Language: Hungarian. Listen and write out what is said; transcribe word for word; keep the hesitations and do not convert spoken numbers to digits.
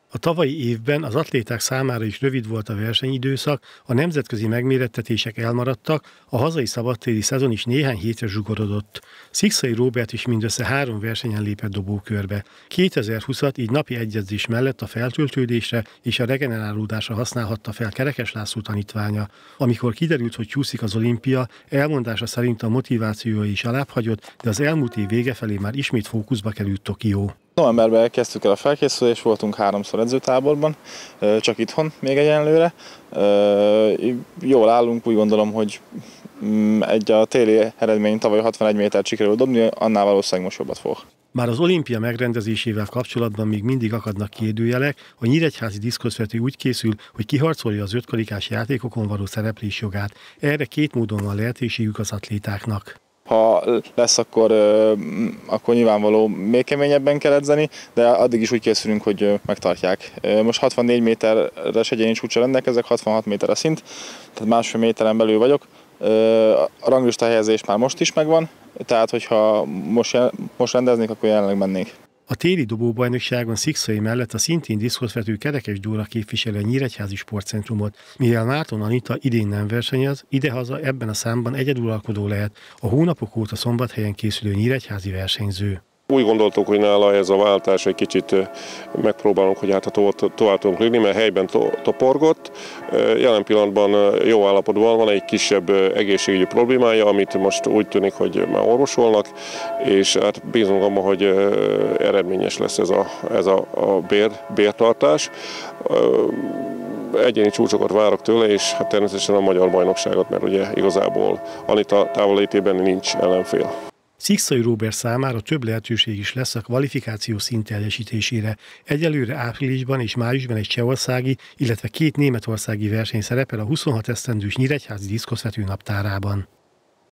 A tavalyi évben az atléták számára is rövid volt a versenyidőszak, a nemzetközi megmérettetések elmaradtak, a hazai szabadtéri szezon is néhány hétre zsugorodott. Szikszai Róbert is mindössze három versenyen lépett dobókörbe. kétezer-húszat így napi egyezés mellett a feltöltődésre és a regenerálódásra használhatta fel Kerekes László tanítványa. Amikor kiderült, hogy csúszik az olimpia, elmondása szerint a motivációja is alábbhagyott, de az elmúlt év vége felé már ismét fókuszba került Tokió. Novemberben kezdtük el a felkészülést, voltunk háromszor edzőtáborban, csak itthon még egyenlőre. Jól állunk, úgy gondolom, hogy egy a téli eredmény tavaly hatvanegy métert sikerült dobni, annál valószínűleg most jobbat fog. Bár az olimpia megrendezésével kapcsolatban még mindig akadnak kérdőjelek, a nyíregyházi diszkoszvető úgy készül, hogy kiharcolja az ötkarikás játékokon való szereplés jogát. Erre két módon van lehetőségük az atlétáknak. Ha lesz, akkor, akkor nyilvánvaló még keményebben kell edzeni, de addig is úgy készülünk, hogy megtartják. Most hatvannégy méteres egyéni csúcsra rendelkezek, hatvanhat méter a szint, tehát másfél méteren belül vagyok. A ranglista helyezés már most is megvan, tehát hogyha most, most rendeznék, akkor jelenleg mennék. A téli dobóbajnokságon Szikszai mellett a szintén diszkoszvető Kerekes Dóra képviseli a Nyíregyházi Sportcentrumot. Mivel Márton Anita idén nem versenyez, idehaza ebben a számban egyeduralkodó lehet a hónapok óta Szombathelyen készülő nyíregyházi versenyző. Úgy gondoltuk, hogy nála ez a váltás egy kicsit megpróbálunk, hogy hát tovább tudunk lépni, mert helyben toporgott. Jelen pillanatban jó állapotban van, egy kisebb egészségügyi problémája, amit most úgy tűnik, hogy már orvosolnak, és hát bízunk abban, hogy eredményes lesz ez a, ez a, a bér, bértartás. Egyéni csúcsokat várok tőle, és hát természetesen a magyar bajnokságot, mert ugye igazából Anita távollétében nincs ellenfél. Szikszai Róbert számára több lehetőség is lesz a kvalifikáció szint teljesítésére. Egyelőre áprilisban és májusban egy csehországi, illetve két németországi verseny szerepel a huszonhat esztendős nyíregyházi diszkoszvető naptárában.